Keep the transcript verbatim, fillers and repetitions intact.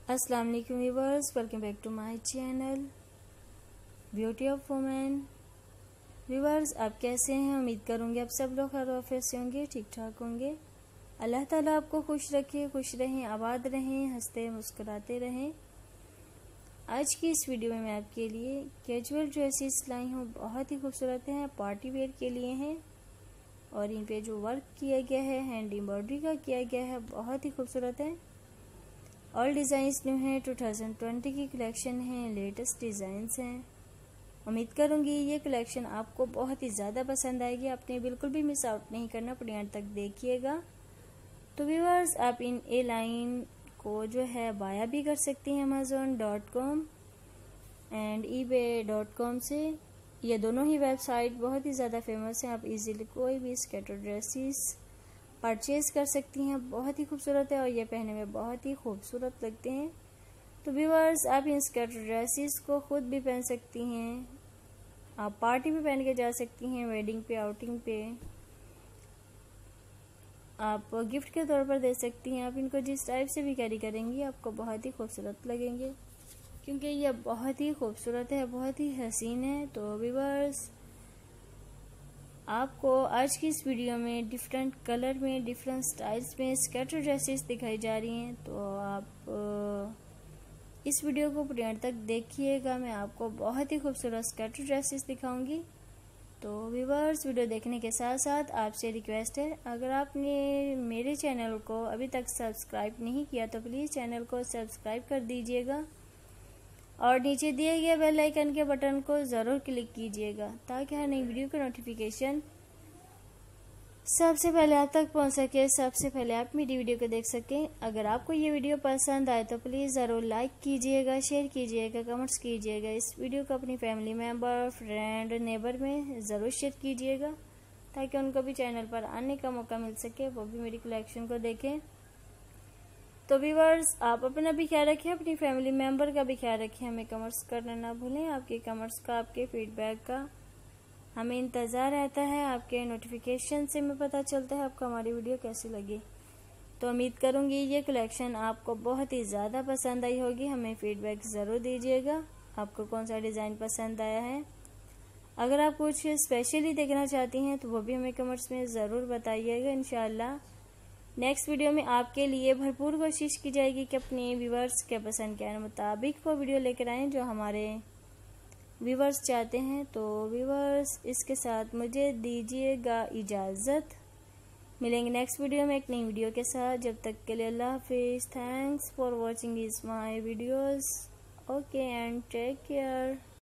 अस्सलाम वालेकुम viewers, welcome back to my channel beauty of women. Viewers, आप कैसे हैं? उम्मीद करूंगी आप सब लोग खैर ऑफिस से होंगे, ठीक ठाक होंगे। अल्लाह ताला आपको खुश रखे, खुश रहें, आबाद रहें, हंसते मुस्कुराते रहें। आज की इस वीडियो में मैं आपके लिए कैजुअल ड्रेसेस लाई हूँ। बहुत ही खूबसूरत हैं, पार्टी वेयर के लिए हैं और इन पे जो वर्क किया गया है हैंड एम्ब्रॉयडरी का किया गया है, बहुत ही खूबसूरत है। ऑल डिज़ाइंस न्यू हैं, टू थाउजेंड ट्वेंटी की कलेक्शन है, लेटेस्ट डिज़ाइंस हैं। उम्मीद करूंगी ये कलेक्शन आपको बहुत ही ज़्यादा पसंद आएगी। आपने बिल्कुल भी मिस आउट नहीं करना, पूरी एंड तक देखिएगा। तो व्यूअर्स, आप इन ए लाइन को जो है बाया भी कर सकती हैं Amazon dot com and eBay dot com से। ये दोनों ही वेबसाइट बहुत ही ज़्यादा फेमस हैं। आप इजीली कोई भी स्केटर ड्रेसेस परचेज कर सकती हैं। बहुत ही खूबसूरत है और ये पहनने में बहुत ही खूबसूरत लगते हैं। तो व्यूअर्स, आप इन स्केटर ड्रेसेस को खुद भी पहन सकती हैं, आप पार्टी में पहन के जा सकती हैं, वेडिंग पे, आउटिंग पे आप गिफ्ट के तौर पर दे सकती हैं। आप इनको जिस टाइप से भी कैरी करेंगी आपको बहुत ही खूबसूरत लगेंगे, क्योंकि ये बहुत ही खूबसूरत है, बहुत ही हसीन है। तो व्यूअर्स, आपको आज की इस वीडियो में डिफरेंट कलर में, डिफरेंट स्टाइल्स में स्केटर ड्रेसेस दिखाई जा रही हैं। तो आप इस वीडियो को पूरी अंत तक देखिएगा, मैं आपको बहुत ही खूबसूरत स्केटर ड्रेसेस दिखाऊंगी। तो व्यूअर्स, वीडियो देखने के साथ साथ आपसे रिक्वेस्ट है, अगर आपने मेरे चैनल को अभी तक सब्सक्राइब नहीं किया तो प्लीज़ चैनल को सब्सक्राइब कर दीजिएगा और नीचे दिए गए बेल आइकन के बटन को ज़रूर क्लिक कीजिएगा, ताकि हर नई वीडियो का नोटिफिकेशन सबसे पहले आप तक पहुंच सके, सबसे पहले आप मेरी वीडियो को देख सकें। अगर आपको ये वीडियो पसंद आए तो प्लीज़ ज़रूर लाइक कीजिएगा, शेयर कीजिएगा, कमेंट्स कीजिएगा। इस वीडियो को अपनी फैमिली मेम्बर, फ्रेंड, नेबर में ज़रूर शेयर कीजिएगा, ताकि उनको भी चैनल पर आने का मौका मिल सके, वो भी मेरी कलेक्शन को देखें। तो व्यूअर्स, आप अपना भी ख्याल रखें, अपनी फैमिली मेम्बर का भी ख्याल रखें। हमें कमेंट्स करना ना भूलें। आपके कमेंट्स का, आपके फीडबैक का हमें इंतज़ार रहता है। आपके नोटिफिकेशन से हमें पता चलता है आपको हमारी वीडियो कैसी लगी। तो उम्मीद करूंगी ये कलेक्शन आपको बहुत ही ज़्यादा पसंद आई होगी। हमें फीडबैक ज़रूर दीजिएगा, आपको कौन सा डिज़ाइन पसंद आया है। अगर आप कुछ स्पेशली देखना चाहती हैं तो वो भी हमें कमेंट्स में ज़रूर बताइएगा। इंशाल्लाह नेक्स्ट वीडियो में आपके लिए भरपूर कोशिश की जाएगी कि अपने व्यूवर्स के पसंद के मुताबिक वो वीडियो लेकर आएँ जो हमारे व्यूवर्स चाहते हैं। तो व्यूवर्स, इसके साथ मुझे दीजिएगा इजाज़त। मिलेंगे नेक्स्ट वीडियो में एक नई वीडियो के साथ। जब तक के लिए अल्लाह हाफिज़। Thanks for watching this my videos. Okay and take care.